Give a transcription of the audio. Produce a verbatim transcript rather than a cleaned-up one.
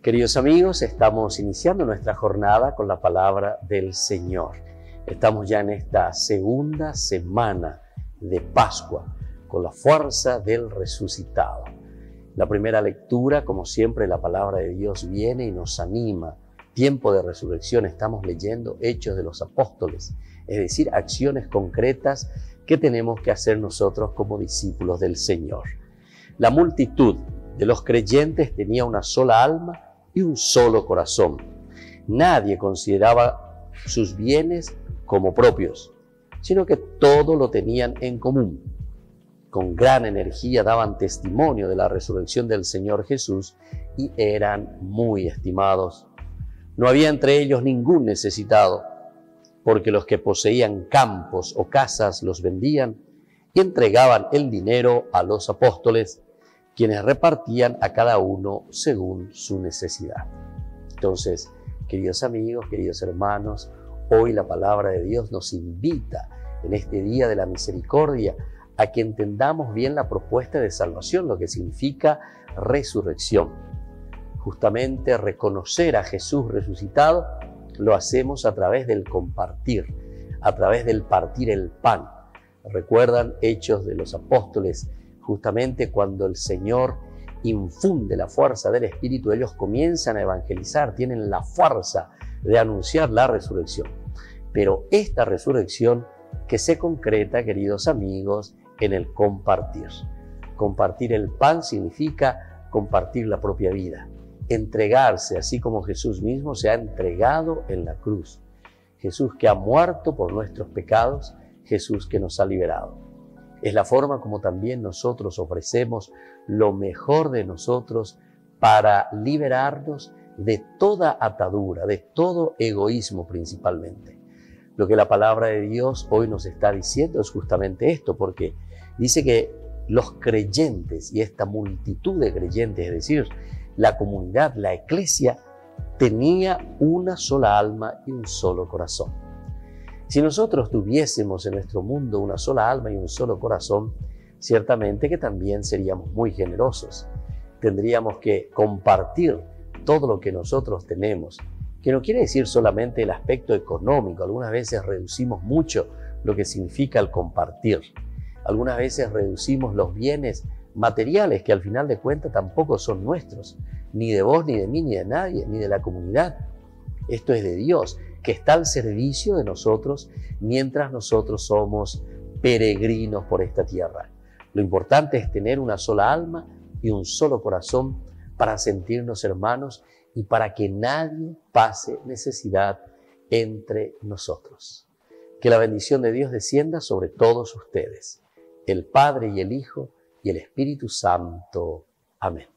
Queridos amigos, estamos iniciando nuestra jornada con la palabra del Señor. Estamos ya en esta segunda semana de Pascua, con la fuerza del resucitado. La primera lectura, como siempre, la palabra de Dios viene y nos anima. Tiempo de resurrección, estamos leyendo Hechos de los Apóstoles, es decir, acciones concretas que tenemos que hacer nosotros como discípulos del Señor. La multitud de los creyentes tenía una sola alma y un solo corazón. Nadie consideraba sus bienes como propios, sino que todo lo tenían en común. Con gran energía daban testimonio de la resurrección del Señor Jesús y eran muy estimados. No había entre ellos ningún necesitado, porque los que poseían campos o casas los vendían y entregaban el dinero a los apóstoles, quienes repartían a cada uno según su necesidad. Entonces, queridos amigos, queridos hermanos, hoy la palabra de Dios nos invita en este día de la misericordia a que entendamos bien la propuesta de salvación, lo que significa resurrección. Justamente reconocer a Jesús resucitado lo hacemos a través del compartir, a través del partir el pan. ¿Recuerdan Hechos de los Apóstoles? Justamente cuando el Señor infunde la fuerza del Espíritu, ellos comienzan a evangelizar, tienen la fuerza de anunciar la resurrección. Pero esta resurrección que se concreta, queridos amigos, en el compartir. Compartir el pan significa compartir la propia vida, entregarse, así como Jesús mismo se ha entregado en la cruz. Jesús que ha muerto por nuestros pecados, Jesús que nos ha liberado. Es la forma como también nosotros ofrecemos lo mejor de nosotros para liberarnos de toda atadura, de todo egoísmo principalmente. Lo que la palabra de Dios hoy nos está diciendo es justamente esto, porque dice que los creyentes y esta multitud de creyentes, es decir, la comunidad, la eclesia, tenía una sola alma y un solo corazón. Si nosotros tuviésemos en nuestro mundo una sola alma y un solo corazón, ciertamente que también seríamos muy generosos. Tendríamos que compartir todo lo que nosotros tenemos, que no quiere decir solamente el aspecto económico. Algunas veces reducimos mucho lo que significa el compartir. Algunas veces reducimos los bienes materiales que al final de cuentas tampoco son nuestros, ni de vos, ni de mí, ni de nadie, ni de la comunidad. Esto es de Dios, que está al servicio de nosotros mientras nosotros somos peregrinos por esta tierra. Lo importante es tener una sola alma y un solo corazón para sentirnos hermanos y para que nadie pase necesidad entre nosotros. Que la bendición de Dios descienda sobre todos ustedes, el Padre y el Hijo y el Espíritu Santo. Amén.